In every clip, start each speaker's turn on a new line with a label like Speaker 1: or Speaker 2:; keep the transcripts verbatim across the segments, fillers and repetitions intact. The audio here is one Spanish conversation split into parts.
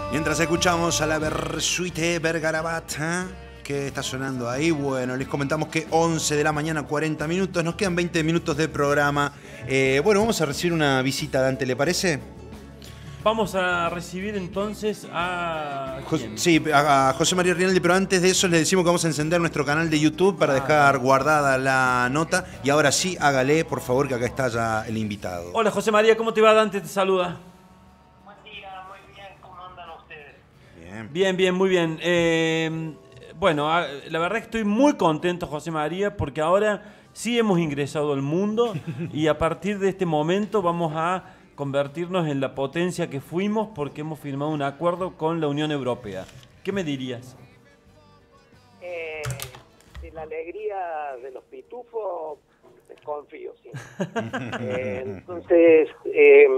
Speaker 1: Mientras escuchamos a la Bersuite Bergarabat, ¿eh? ¿Qué está sonando ahí? Bueno, les comentamos que once de la mañana, cuarenta minutos, nos quedan veinte minutos de programa. Eh, bueno, vamos a recibir una visita, Dante, ¿le parece?
Speaker 2: Vamos a recibir entonces a...
Speaker 1: ¿Quién? Sí, a José María Rinaldi, pero antes de eso les decimos que vamos a encender nuestro canal de YouTube para ah, dejar guardada la nota. Y ahora sí, hágale, por favor, que acá está ya el invitado.
Speaker 2: Hola, José María, ¿cómo te va? Dante te saluda.
Speaker 3: Buen día, muy bien, ¿cómo andan ustedes?
Speaker 2: Bien, bien, bien muy bien. Eh, bueno, la verdad es que estoy muy contento, José María, porque ahora sí hemos ingresado al mundo y a partir de este momento vamos a convertirnos en la potencia que fuimos porque hemos firmado un acuerdo con la Unión Europea. ¿Qué me dirías?
Speaker 3: Eh, de la alegría de los pitufos, desconfío, sí. eh, entonces, eh,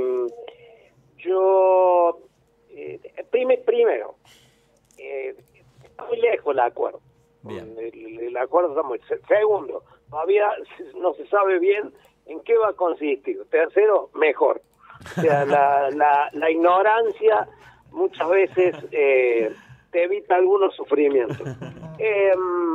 Speaker 3: yo, eh, prime, primero, eh, está muy lejos el acuerdo.
Speaker 2: Bien.
Speaker 3: El, el acuerdo está muy... Segundo, todavía no se sabe bien en qué va a consistir. Tercero, mejor. O sea, la, la, la ignorancia muchas veces eh, te evita algunos sufrimientos. Eh,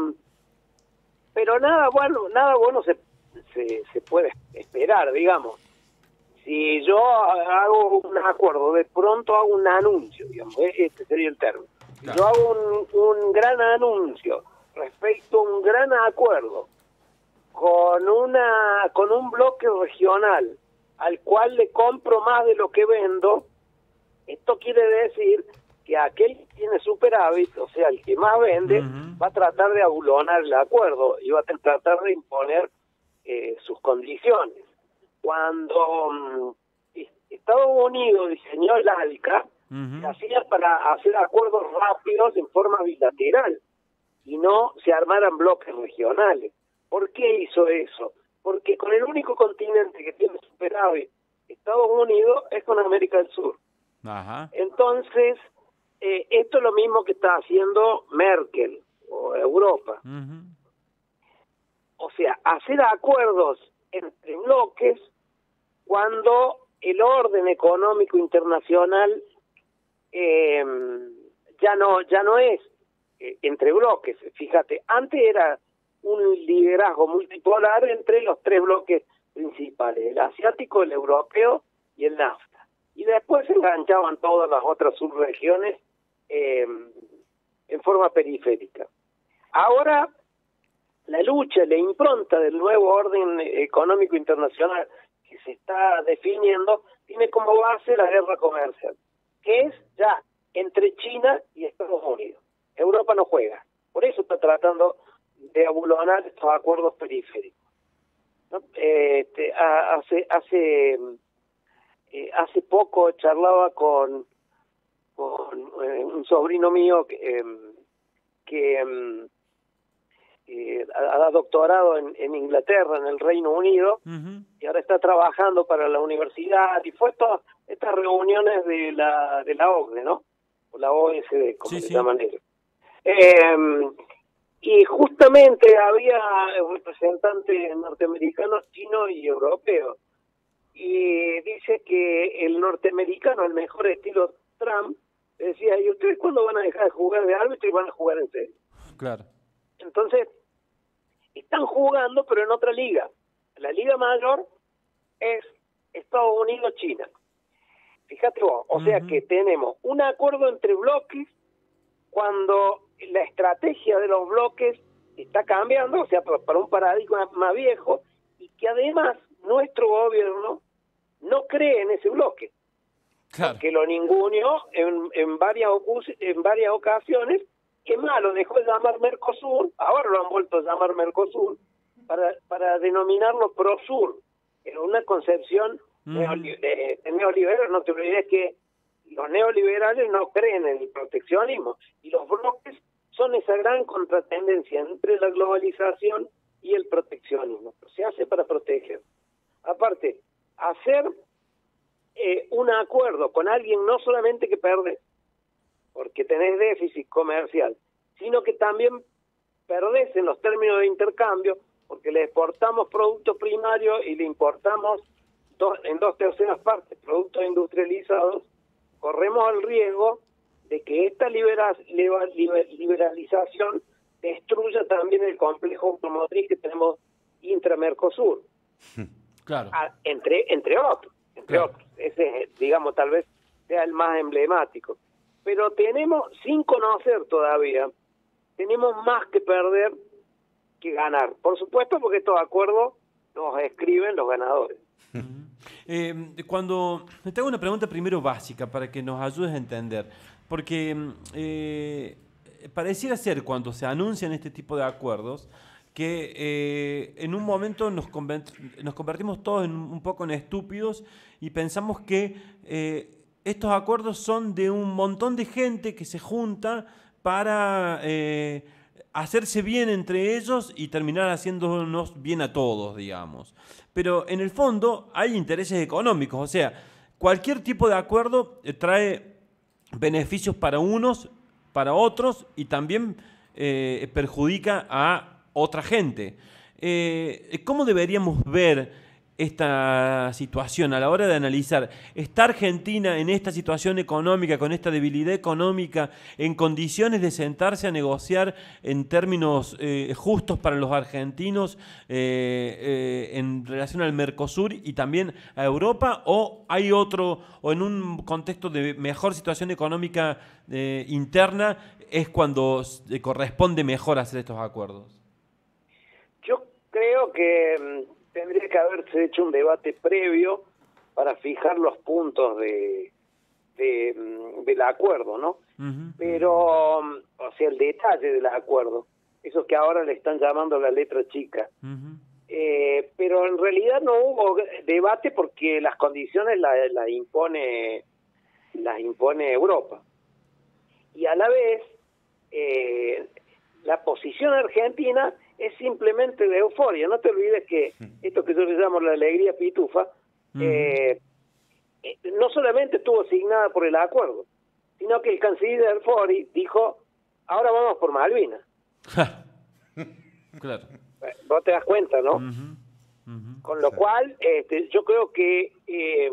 Speaker 3: pero nada bueno, nada bueno se, se, se puede esperar, digamos. Si yo hago un acuerdo, de pronto hago un anuncio, digamos, este sería el término. Si yo hago un, un gran anuncio respecto a un gran acuerdo con una con un bloque regional al cual le compro más de lo que vendo, esto quiere decir que aquel que tiene superávit, o sea, el que más vende, uh-huh. va a tratar de abulonar el acuerdo y va a tratar de imponer eh, sus condiciones. Cuando um, Estados Unidos diseñó el ALCA, uh-huh. se hacía para hacer acuerdos rápidos en forma bilateral y no se armaran bloques regionales. ¿Por qué hizo eso? Porque con el único continente que tiene superávit Estados Unidos es con América del Sur.
Speaker 2: Ajá.
Speaker 3: Entonces, eh, esto es lo mismo que está haciendo Merkel o Europa.
Speaker 2: Uh-huh.
Speaker 3: O sea, hacer acuerdos entre bloques cuando el orden económico internacional eh, ya no ya no es eh, entre bloques. Fíjate, antes era un liderazgo multipolar entre los tres bloques principales, el asiático, el europeo y el NAFTA. Y después se enganchaban todas las otras subregiones eh, en forma periférica. Ahora, la lucha, la impronta del nuevo orden económico internacional que se está definiendo, tiene como base la guerra comercial, que es ya entre China y Estados Unidos. Europa no juega, por eso está tratando de abulonar estos acuerdos periféricos. ¿No? Eh, este, a, hace hace eh, hace poco charlaba con con eh, un sobrino mío que eh, que eh, ha doctorado en, en Inglaterra, en el Reino Unido, uh-huh. y ahora está trabajando para la universidad y fue todas estas reuniones de la de la O C D E, ¿no? O la O E C D, como
Speaker 2: sí,
Speaker 3: se
Speaker 2: sí.
Speaker 3: llaman ellos. Eh, Y justamente había representantes norteamericanos, chinos y europeos. Y dice que el norteamericano, el mejor estilo Trump, decía, ¿y ustedes cuándo van a dejar de jugar de árbitro y van a jugar en serio?
Speaker 2: Claro.
Speaker 3: Entonces, están jugando, pero en otra liga. La liga mayor es Estados Unidos-China. Fíjate vos, o uh-huh. sea que tenemos un acuerdo entre bloques cuando la estrategia de los bloques está cambiando, o sea, para un paradigma más viejo, y que además nuestro gobierno no cree en ese bloque.
Speaker 2: Claro.
Speaker 3: Porque lo ninguneó en, en, varias, en varias ocasiones, que más lo dejó de llamar Mercosur, ahora lo han vuelto a llamar Mercosur, para, para denominarlo Prosur. Era una concepción uh-huh. neoliberal, eh, neoliberal, no te olvides que los neoliberales no creen en el proteccionismo y los bloques son esa gran contratendencia entre la globalización y el proteccionismo. Se hace para proteger. Aparte, hacer eh, un acuerdo con alguien no solamente que perdés, porque tenés déficit comercial, sino que también perdés en los términos de intercambio, porque le exportamos productos primarios y le importamos dos, en dos terceras partes productos industrializados, corremos el riesgo de que esta libera, liber, liber, liberalización destruya también el complejo automotriz que tenemos intra-Mercosur.
Speaker 2: Claro.
Speaker 3: A, entre, entre otros, entre
Speaker 2: Claro.
Speaker 3: otros. Ese, digamos, tal vez sea el más emblemático. Pero tenemos, sin conocer todavía, tenemos más que perder que ganar. Por supuesto, porque estos acuerdos los escriben los ganadores.
Speaker 2: Eh, cuando te hago una pregunta primero básica para que nos ayudes a entender, porque eh, pareciera ser cuando se anuncian este tipo de acuerdos que eh, en un momento nos, nos convertimos todos en un poco en estúpidos y pensamos que eh, estos acuerdos son de un montón de gente que se junta para eh, hacerse bien entre ellos y terminar haciéndonos bien a todos, digamos. Pero en el fondo hay intereses económicos, o sea, cualquier tipo de acuerdo trae beneficios para unos, para otros y también eh, perjudica a otra gente. Eh, ¿Cómo deberíamos ver esta situación a la hora de analizar? ¿Está Argentina en esta situación económica, con esta debilidad económica, en condiciones de sentarse a negociar en términos eh, justos para los argentinos eh, eh, en relación al Mercosur y también a Europa? ¿O hay otro, o en un contexto de mejor situación económica eh, interna, es cuando eh, corresponde mejor hacer estos acuerdos?
Speaker 3: Yo creo que tendría que haberse hecho un debate previo para fijar los puntos de, de del acuerdo, ¿no? Uh-huh. Pero, o sea, el detalle del acuerdo, eso que ahora le están llamando la letra chica. Uh-huh. Eh, pero en realidad no hubo debate porque las condiciones las la impone, las impone Europa. Y a la vez, eh, la posición argentina es simplemente de euforia. No te olvides que esto que yo le llamo la alegría pitufa, uh-huh. eh, eh, no solamente estuvo asignada por el acuerdo, sino que el canciller Fori dijo, ahora vamos por Malvinas.
Speaker 2: Claro.
Speaker 3: Vos te das cuenta, ¿no?
Speaker 2: Uh-huh. Uh-huh.
Speaker 3: Con lo sí. cual, este, yo creo que eh,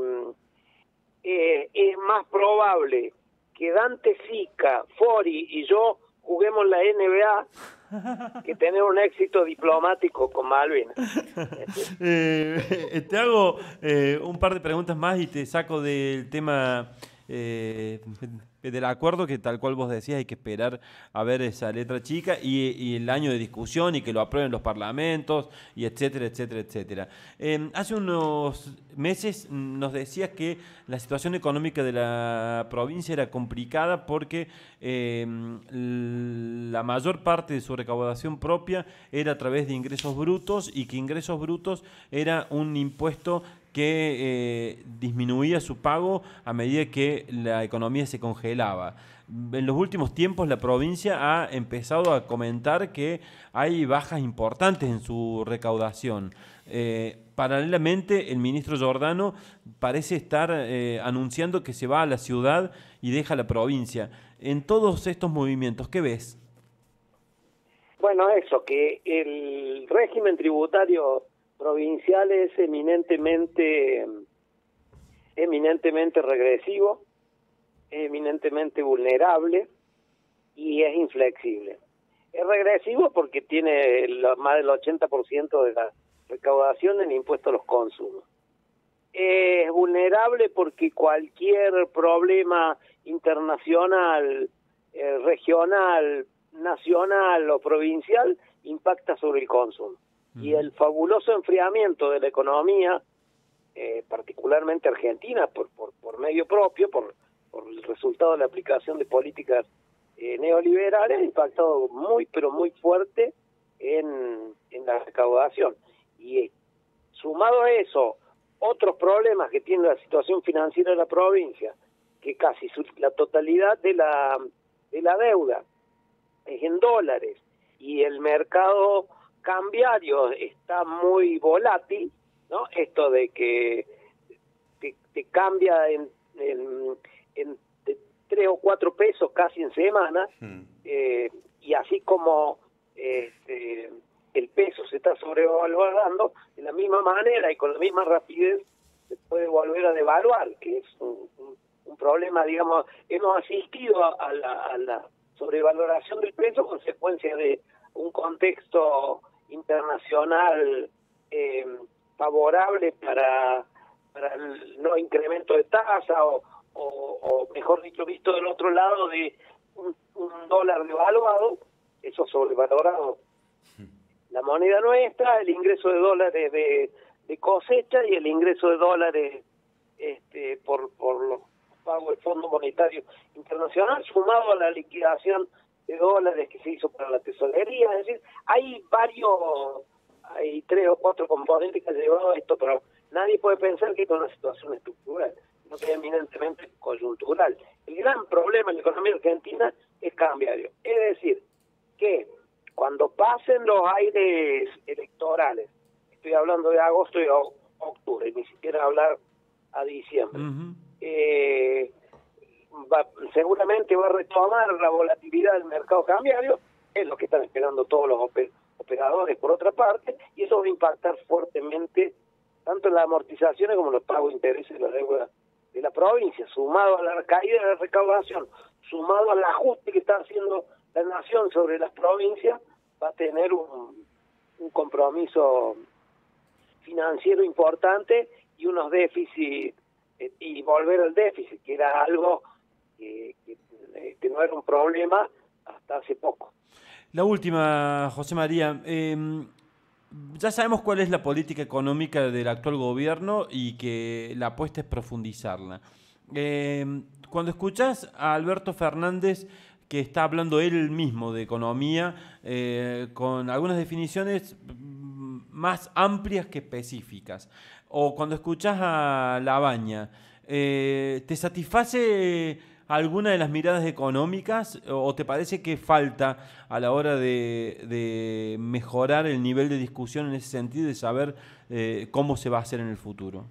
Speaker 3: eh, es más probable que Dante Sica, Fori y yo juguemos la N B A que tener un éxito diplomático con Malvinas.
Speaker 2: eh, te hago eh, un par de preguntas más y te saco del tema eh, del acuerdo, que tal cual vos decías, hay que esperar a ver esa letra chica y, y el año de discusión y que lo aprueben los parlamentos y etcétera, etcétera, etcétera. Eh, hace unos meses nos decías que la situación económica de la provincia era complicada porque eh, la mayor parte de su recaudación propia era a través de ingresos brutos y que ingresos brutos era un impuesto que eh, disminuía su pago a medida que la economía se congelaba. En los últimos tiempos la provincia ha empezado a comentar que hay bajas importantes en su recaudación. Eh, paralelamente, el ministro Giordano parece estar eh, anunciando que se va a la ciudad y deja la provincia. En todos estos movimientos, ¿qué ves?
Speaker 3: Bueno, eso, que el régimen tributario provincial es eminentemente eminentemente regresivo, eminentemente vulnerable y es inflexible. Es regresivo porque tiene lo, más del ochenta por ciento de la recaudación en impuestos a los consumos. Es vulnerable porque cualquier problema internacional, eh, regional, nacional o provincial impacta sobre el consumo. Y el fabuloso enfriamiento de la economía, eh, particularmente argentina, por, por, por medio propio, por, por el resultado de la aplicación de políticas eh, neoliberales, ha impactado muy, pero muy fuerte en, en la recaudación. Y eh, sumado a eso, otros problemas que tiene la situación financiera de la provincia, que casi su, la totalidad de la, de la deuda es en dólares, y el mercado cambiario está muy volátil, ¿no? Esto de que te, te cambia en, en, en tres o cuatro pesos casi en semana, mm. eh, y así como este, el peso se está sobrevalorando, de la misma manera y con la misma rapidez se puede volver a devaluar, que es un, un, un problema, digamos, hemos asistido a, a, la, a la sobrevaloración del peso, consecuencia de un contexto internacional eh, favorable para, para el no incremento de tasa o, o, o mejor dicho, visto del otro lado de un, un dólar devaluado, eso sobrevalorado la moneda nuestra, el ingreso de dólares de, de cosecha y el ingreso de dólares este, por, por los pagos del Fondo Monetario Internacional, sumado a la liquidación de dólares que se hizo para la tesorería. Es decir, hay varios, hay tres o cuatro componentes que han llevado a esto, pero nadie puede pensar que esto es una situación estructural, no que es eminentemente coyuntural. El gran problema en la economía argentina es cambiario, es decir, que cuando pasen los aires electorales, estoy hablando de agosto y octubre, ni siquiera hablar a diciembre, uh-huh. eh, va, seguramente va a retomar la volatilidad del mercado cambiario, es lo que están esperando todos los oper operadores por otra parte, y eso va a impactar fuertemente tanto en las amortizaciones como en los pagos de intereses de la deuda de la provincia, sumado a la caída de la recaudación, sumado al ajuste que está haciendo la nación sobre las provincias, va a tener un, un compromiso financiero importante y unos déficits, eh, y volver al déficit, que era algo que, que, que no era un problema hasta hace poco.
Speaker 2: La última, José María, eh, ya sabemos cuál es la política económica del actual gobierno y que la apuesta es profundizarla. Eh, cuando escuchás a Alberto Fernández, que está hablando él mismo de economía, eh, con algunas definiciones más amplias que específicas, o cuando escuchás a Labaña, eh, ¿te satisface alguna de las miradas económicas o te parece que falta a la hora de, de mejorar el nivel de discusión en ese sentido, de saber eh, cómo se va a hacer en el futuro?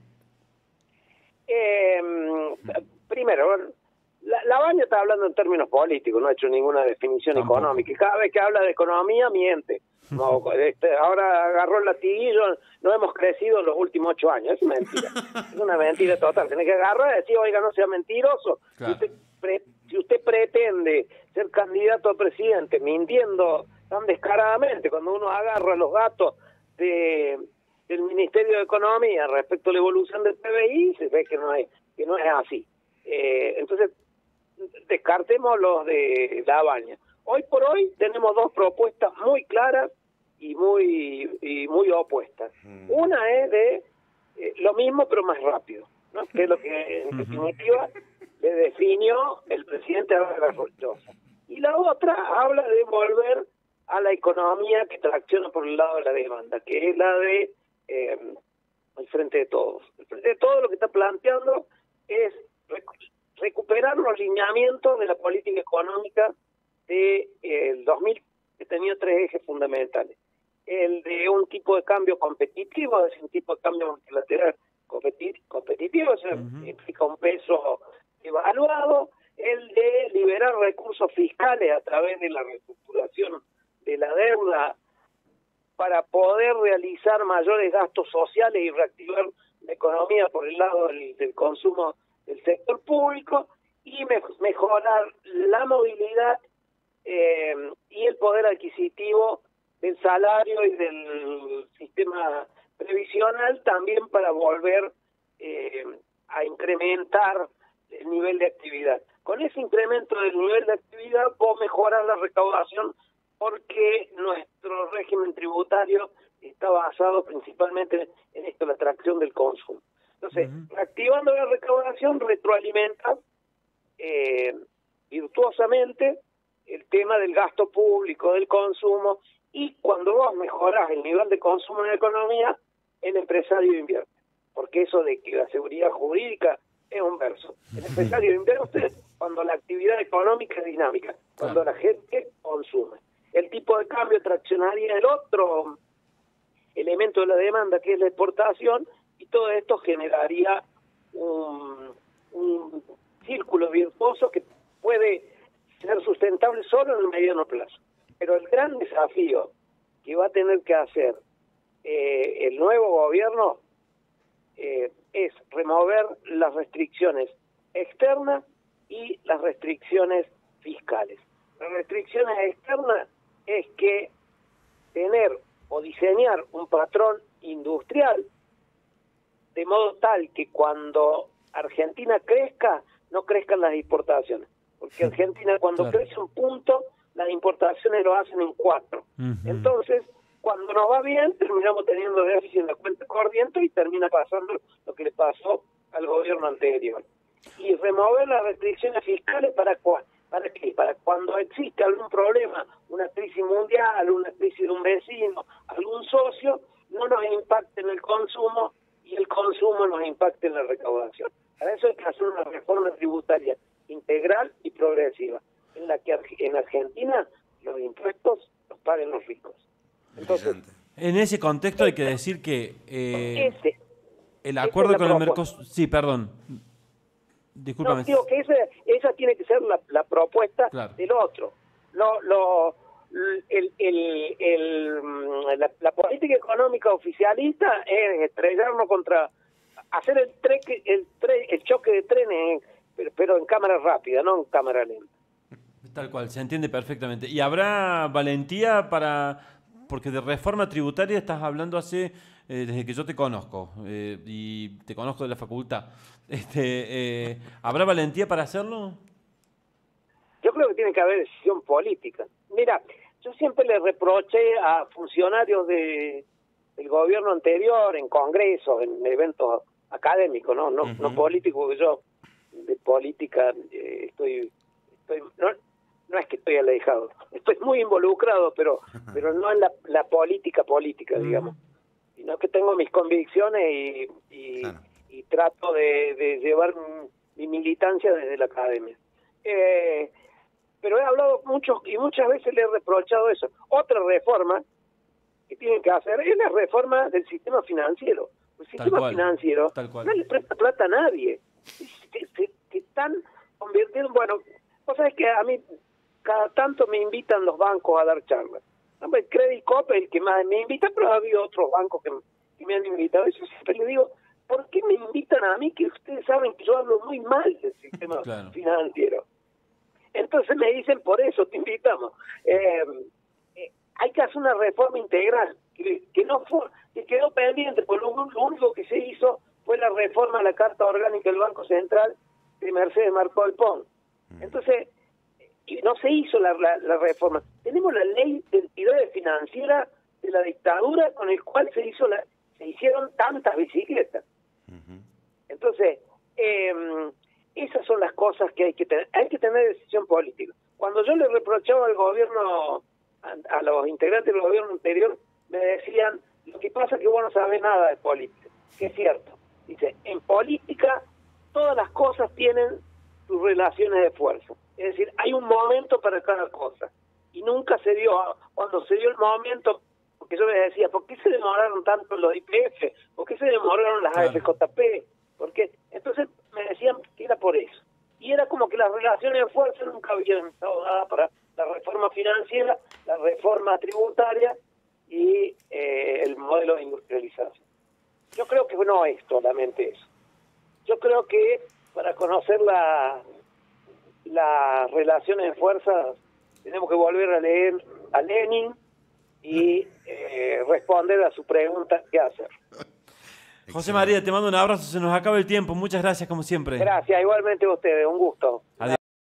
Speaker 3: Eh, primero, La, Labaña está hablando en términos políticos, no ha hecho ninguna definición Tampoco. económica. Y cada vez que habla de economía, miente. No, este, ahora agarró el latiguillo, no hemos crecido en los últimos ocho años. Es mentira. Es una mentira total. Tiene que agarrar y decir, oiga, no sea mentiroso. Claro. Si, usted pre, si usted pretende ser candidato a presidente mintiendo tan descaradamente, cuando uno agarra los datos de, del Ministerio de Economía respecto a la evolución del P B I, se ve que no es, que no es así. Eh, entonces, descartemos los de Labaña. Hoy por hoy tenemos dos propuestas muy claras y muy y muy opuestas. Mm. Una es de eh, lo mismo pero más rápido, ¿no? Que es lo que en definitiva le definió el presidente Álvaro Rochosa. Y la otra habla de volver a la economía que tracciona por el lado de la demanda, que es la de eh, el Frente de Todos. El Frente de Todos lo que está planteando es recuperar los lineamientos de la política económica del de, dos mil, que tenía tres ejes fundamentales. El de un tipo de cambio competitivo, es decir, un tipo de cambio multilateral competi competitivo, o sea, uh-huh. implica un peso evaluado. El de liberar recursos fiscales a través de la reestructuración de la deuda para poder realizar mayores gastos sociales y reactivar la economía por el lado del, del consumo del sector público, y me mejorar la movilidad eh, y el poder adquisitivo del salario y del sistema previsional, también para volver eh, a incrementar el nivel de actividad. Con ese incremento del nivel de actividad puedo mejorar la recaudación, porque nuestro régimen tributario está basado principalmente en esto, la atracción del consumo. Entonces, uh-huh. reactivando la recaudación, retroalimenta eh, virtuosamente el tema del gasto público, del consumo, y cuando vos mejorás el nivel de consumo en la economía, el empresario invierte. Porque eso de que la seguridad jurídica es un verso. El empresario invierte cuando la actividad económica es dinámica, cuando la gente consume. El tipo de cambio traccionaría el otro elemento de la demanda, que es la exportación, y todo esto generaría un, un círculo virtuoso que puede ser sustentable solo en el mediano plazo. Pero el gran desafío que va a tener que hacer eh, el nuevo gobierno eh, es remover las restricciones externa y las restricciones fiscales. Las restricciones externas es que tener o diseñar un patrón industrial de modo tal que cuando Argentina crezca, no crezcan las importaciones. Porque Argentina cuando
Speaker 2: Claro.
Speaker 3: crece un punto, las importaciones lo hacen en cuatro.
Speaker 2: Ujú.
Speaker 3: Entonces, cuando nos va bien, terminamos teniendo déficit en la cuenta corriente y termina pasando lo que le pasó al gobierno anterior. Y remover las restricciones fiscales para cuál. ¿Para qué? Para cuando existe algún problema, una crisis mundial, una crisis de un vecino, algún socio, no nos impacte en el consumo y el consumo nos impacte en la recaudación. Para eso hay que hacer una reforma tributaria integral y progresiva, en la que en Argentina los impuestos los paguen los ricos. Entonces,
Speaker 2: En ese contexto hay que decir que eh,
Speaker 3: ese,
Speaker 2: el
Speaker 3: esa
Speaker 2: acuerdo
Speaker 3: es la
Speaker 2: con el
Speaker 3: propuesta.
Speaker 2: Mercosur... Sí, perdón. Discúlpame.
Speaker 3: No, digo que esa, esa tiene que ser la, la propuesta
Speaker 2: Claro.
Speaker 3: del otro. Lo, lo, el, el, el, mm, la, la política económica oficialista es estrellarnos contra, hacer el, treque, el, tre, el choque de trenes, pero, pero en cámara rápida, no en cámara lenta.
Speaker 2: Tal cual, se entiende perfectamente. ¿Y habrá valentía para...? Porque de reforma tributaria estás hablando hace... Eh, desde que yo te conozco, eh, y te conozco de la facultad. Este, eh, ¿Habrá valentía para hacerlo?
Speaker 3: Yo creo que tiene que haber decisión política. Mira, yo siempre le reproché a funcionarios de, del gobierno anterior, en congresos, en eventos académicos, no no,
Speaker 1: Uh-huh.
Speaker 3: no políticos, que yo de política eh, estoy... estoy no, no es que estoy alejado, estoy muy involucrado, pero pero no en la, la política política, digamos, sino que tengo mis convicciones y, y,
Speaker 1: Claro.
Speaker 3: y trato de, de llevar mi militancia desde la academia. Eh, pero he hablado mucho y muchas veces le he reprochado eso. Otra reforma que tienen que hacer es la reforma del sistema financiero. El sistema
Speaker 2: cual,
Speaker 3: financiero
Speaker 2: tal cual.
Speaker 3: no le presta plata a nadie. Se, se, se están convirtiendo, bueno, vos sabés que a mí cada tanto me invitan los bancos a dar charlas. Hombre, Credit Cop es el que más me invita, pero ha habido otros bancos que, que me han invitado. Eso siempre le digo, ¿por qué me invitan a mí que ustedes saben que yo hablo muy mal del sistema
Speaker 2: Claro.
Speaker 3: financiero? Entonces me dicen, por eso te invitamos. Eh, eh, hay que hacer una reforma integral, que, que no fue, que quedó pendiente, porque lo, lo único que se hizo fue la reforma a la Carta Orgánica del Banco Central de Mercedes Marcó Alpón. Entonces, y no se hizo la, la, la reforma. Tenemos la ley de entidades financieras de la dictadura con el cual se hizo la, se hicieron tantas bicicletas.
Speaker 1: Uh-huh.
Speaker 3: Entonces, eh, esas son las cosas que hay que tener. Hay que tener decisión política. Cuando yo le reprochaba al gobierno, a, a los integrantes del gobierno anterior, me decían, lo que pasa es que vos no sabés nada de política. Que es cierto. Dice, en política todas las cosas tienen sus relaciones de fuerza. Es decir, hay un momento para cada cosa. Y nunca se dio, cuando se dio el momento, porque yo les decía, ¿por qué se demoraron tanto los I P F? ¿Por qué se demoraron las
Speaker 2: Claro.
Speaker 3: A F J P? ¿Por qué? Entonces me decían que era por eso. Y era como que las relaciones de fuerza nunca habían estado dadas para la reforma financiera, la reforma tributaria y eh, el modelo de industrialización. Yo creo que no es solamente eso. Yo creo que para conocer la las relaciones de fuerza tenemos que volver a leer a Lenin y eh, responder a su pregunta, ¿qué hacer?
Speaker 2: José María, te mando un abrazo, se nos acaba el tiempo. Muchas gracias como siempre.
Speaker 3: Gracias, igualmente a ustedes, un gusto.
Speaker 2: Adiós.